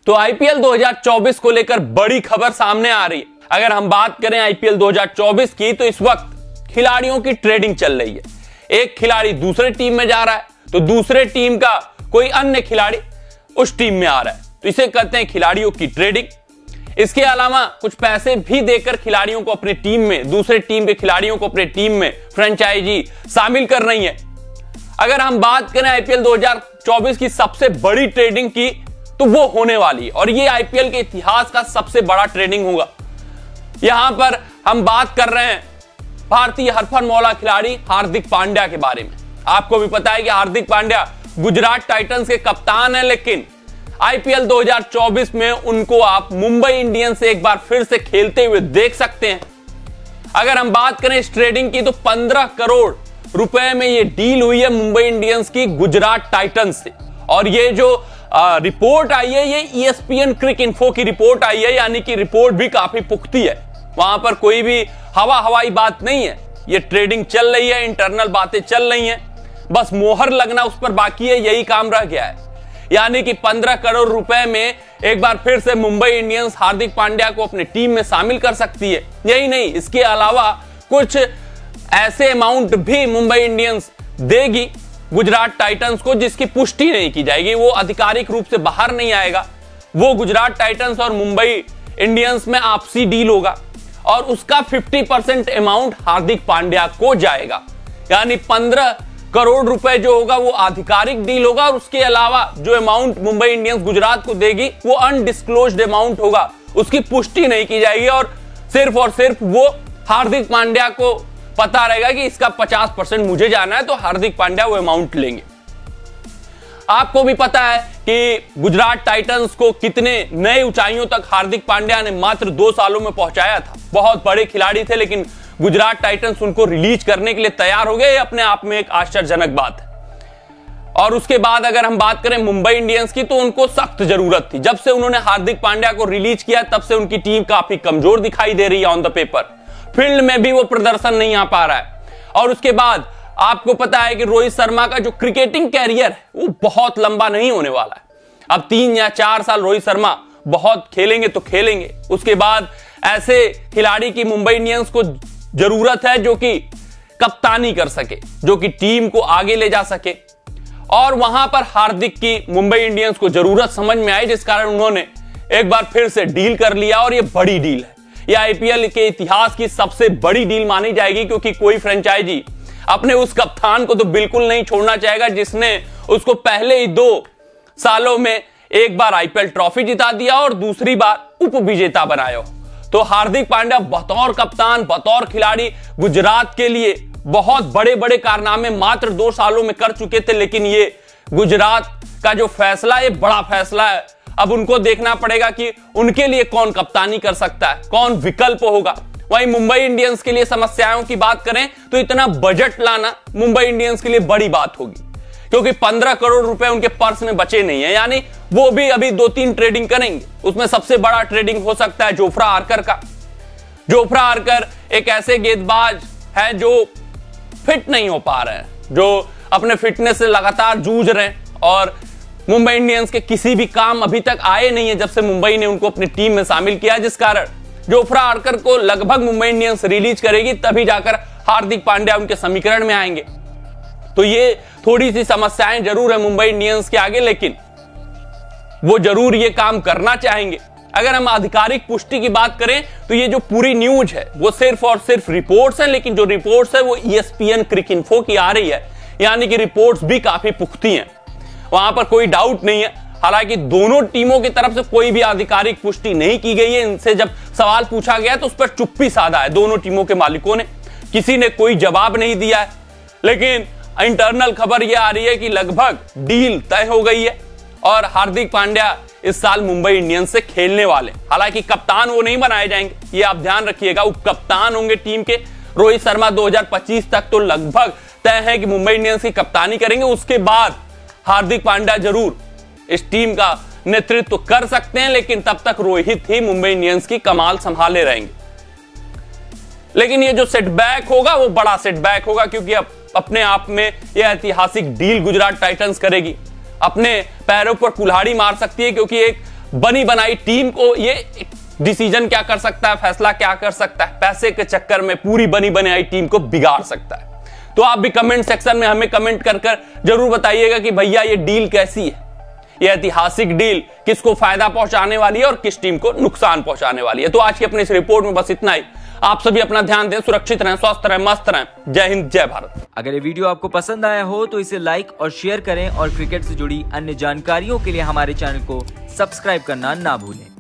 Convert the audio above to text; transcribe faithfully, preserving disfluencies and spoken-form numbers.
तो आईपीएल दो हज़ार चौबीस को लेकर बड़ी खबर सामने आ रही है। अगर हम बात करें आईपीएल दो हज़ार चौबीस की, तो इस वक्त खिलाड़ियों की ट्रेडिंग चल रही है। एक खिलाड़ी दूसरे टीम में जा रहा है तो दूसरे टीम का कोई अन्य खिलाड़ी उस टीम में आ रहा है, तो इसे कहते हैं खिलाड़ियों की ट्रेडिंग। इसके अलावा कुछ पैसे भी देकर खिलाड़ियों को अपनी टीम में, दूसरे टीम के खिलाड़ियों को अपनी टीम में फ्रेंचाइजी शामिल कर रही है। अगर हम बात करें आईपीएल दो हज़ार चौबीस की सबसे बड़ी ट्रेडिंग की, तो वो होने वाली है और ये आईपीएल के इतिहास का सबसे बड़ा ट्रेडिंग होगा। यहां पर हम बात कर रहे हैं भारतीय हरफनमौला खिलाड़ी हार्दिक पांड्या के बारे में। आपको भी पता है कि हार्दिक पांड्या गुजरात टाइटंस के कप्तान हैं, लेकिन आईपीएल दो हज़ार चौबीस में उनको आप मुंबई इंडियंस से एक बार फिर से खेलते हुए देख सकते हैं। अगर हम बात करें इस ट्रेडिंग की, तो पंद्रह करोड़ रुपए में ये डील हुई है मुंबई इंडियंस की गुजरात टाइटंस से। और ये जो आ, रिपोर्ट आई है, ये ईएसपीएन क्रिक इन्फो की रिपोर्ट आई है, यानी कि रिपोर्ट भी काफी पुख्ती है। वहां पर कोई भी हवा हवाई बात नहीं है। ये ट्रेडिंग चल रही है, इंटरनल बातें चल रही हैं, बस मोहर लगना उस पर बाकी है, यही काम रह गया है। यानी कि पंद्रह करोड़ रुपए में एक बार फिर से मुंबई इंडियंस हार्दिक पांड्या को अपनी टीम में शामिल कर सकती है। यही नहीं, इसके अलावा कुछ ऐसे अमाउंट भी मुंबई इंडियंस देगी गुजरात टाइटंस को, जिसकी पुष्टि नहीं की जाएगी, वो आधिकारिक रूप से बाहर नहीं आएगा। वो गुजरात टाइटंस और मुंबई इंडियंस में आपसी डील होगा और उसका पचास परसेंट अमाउंट हार्दिक पांड्या को जाएगा। यानी पंद्रह करोड़ रुपए जो होगा वो आधिकारिक डील होगा और उसके अलावा जो अमाउंट मुंबई इंडियंस गुजरात को देगी वो अनडिस्क्लोज्ड अमाउंट होगा, उसकी पुष्टि नहीं की जाएगी और सिर्फ और सिर्फ वो हार्दिक पांड्या को पता रहेगा कि इसका पचास परसेंट मुझे जाना है, तो हार्दिक पांड्या वो अमाउंट लेंगे। आपको भी पता है कि गुजरात टाइटंस को कितने नए ऊंचाइयों तक हार्दिक पांड्या ने मात्र दो सालों में पहुंचाया था। बहुत बड़े खिलाड़ी थे, लेकिन गुजरात टाइटंस उनको रिलीज करने के लिए तैयार हो गए। ये अपने आप में एक आश्चर्यजनक बात है। और उसके बाद अगर हम बात करें मुंबई इंडियंस की, तो उनको सख्त जरूरत थी। जब से उन्होंने हार्दिक पांड्या को रिलीज किया, तब से उनकी टीम काफी कमजोर दिखाई दे रही है ऑन द पेपर। फील्ड में भी वो प्रदर्शन नहीं आ पा रहा है। और उसके बाद आपको पता है कि रोहित शर्मा का जो क्रिकेटिंग कैरियर है वो बहुत लंबा नहीं होने वाला है। अब तीन या चार साल रोहित शर्मा बहुत खेलेंगे तो खेलेंगे, उसके बाद ऐसे खिलाड़ी की मुंबई इंडियंस को जरूरत है जो कि कप्तानी कर सके, जो कि टीम को आगे ले जा सके। और वहां पर हार्दिक की मुंबई इंडियंस को जरूरत समझ में आई, जिस कारण उन्होंने एक बार फिर से डील कर लिया और ये बड़ी डील है। यह आईपीएल के इतिहास की सबसे बड़ी डील मानी जाएगी, क्योंकि कोई फ्रेंचाइजी अपने उस कप्तान को तो बिल्कुल नहीं छोड़ना चाहेगा जिसने उसको पहले ही दो सालों में एक बार आईपीएल ट्रॉफी जिता दिया और दूसरी बार उप विजेता बनाया। तो हार्दिक पांड्या बतौर कप्तान, बतौर खिलाड़ी गुजरात के लिए बहुत बड़े बड़े कारनामे मात्र दो सालों में कर चुके थे। लेकिन ये गुजरात का जो फैसला, ये बड़ा फैसला है। अब उनको देखना पड़ेगा कि उनके लिए कौन कप्तानी कर सकता है, कौन विकल्प होगा। वहीं मुंबई इंडियंस के लिए समस्याओं की बात करें तो इतना बजट लाना मुंबई इंडियंस के लिए बड़ी बात होगी, क्योंकि पंद्रह करोड़ रुपए उनके पर्स में बचे नहीं है। यानी वो भी अभी दो तीन ट्रेडिंग करेंगे। उसमें सबसे बड़ा ट्रेडिंग हो सकता है जोफ्रा आर्कर का। जोफ्रा आर्कर एक ऐसे गेंदबाज है जो फिट नहीं हो पा रहे हैं, जो अपने फिटनेस से लगातार जूझ रहे हैं और मुंबई इंडियंस के किसी भी काम अभी तक आए नहीं है जब से मुंबई ने उनको अपनी टीम में शामिल किया, जिस कारण जोफ्रा आर्कर को लगभग मुंबई इंडियंस रिलीज करेगी, तभी जाकर हार्दिक पांड्या उनके समीकरण में आएंगे। तो ये थोड़ी सी समस्याएं जरूर है मुंबई इंडियंस के आगे, लेकिन वो जरूर ये काम करना चाहेंगे। अगर हम आधिकारिक पुष्टि की बात करें तो ये जो पूरी न्यूज है वो सिर्फ और सिर्फ रिपोर्ट्स हैं, लेकिन जो रिपोर्ट्स है वो ईएसपीएन क्रिक इन्फो की आ रही है, यानी कि रिपोर्ट्स भी काफी पुख्ती हैं, वहां पर कोई डाउट नहीं है। हालांकि दोनों टीमों की तरफ से कोई भी आधिकारिक पुष्टि नहीं की गई है। इनसे जब सवाल पूछा गया तो उस पर चुप्पी साधा है दोनों टीमों के मालिकों ने, किसी ने कोई जवाब नहीं दिया है। लेकिन इंटरनल खबर यह आ रही है कि लगभग डील तय हो गई है और हार्दिक पांड्या इस साल मुंबई इंडियंस से खेलने वाले। हालांकि कप्तान वो नहीं बनाए जाएंगे, ये आप ध्यान रखिएगा, उप कप्तान होंगे टीम के। रोहित शर्मा दो हज़ार पच्चीस तक तो लगभग तय है कि मुंबई इंडियंस की कप्तानी करेंगे। उसके बाद हार्दिक पांड्या जरूर इस टीम का नेतृत्व कर सकते हैं, लेकिन तब तक रोहित ही मुंबई इंडियंस की कमाल संभाले रहेंगे। लेकिन ये जो सेटबैक होगा वो बड़ा सेटबैक होगा, क्योंकि अब अपने आप में यह ऐतिहासिक डील गुजरात टाइटंस करेगी, अपने पैरों पर कुल्हाड़ी मार सकती है, क्योंकि एक बनी बनाई टीम को ये डिसीजन क्या कर सकता है, फैसला क्या कर सकता है, पैसे के चक्कर में पूरी बनी बनाई टीम को बिगाड़ सकता है। तो आप भी कमेंट सेक्शन में हमें कमेंट कर कर जरूर बताइएगा कि भैया ये डील कैसी है, ये ऐतिहासिक डील किसको फायदा पहुंचाने वाली है और किस टीम को नुकसान पहुंचाने वाली है। तो आज की अपनी इस रिपोर्ट में बस इतना ही। आप सभी अपना ध्यान दें, सुरक्षित रहें, स्वस्थ रहें, मस्त रहें। जय हिंद, जय भारत। अगर ये वीडियो आपको पसंद आया हो तो इसे लाइक और शेयर करें और क्रिकेट से जुड़ी अन्य जानकारियों के लिए हमारे चैनल को सब्सक्राइब करना ना भूलें।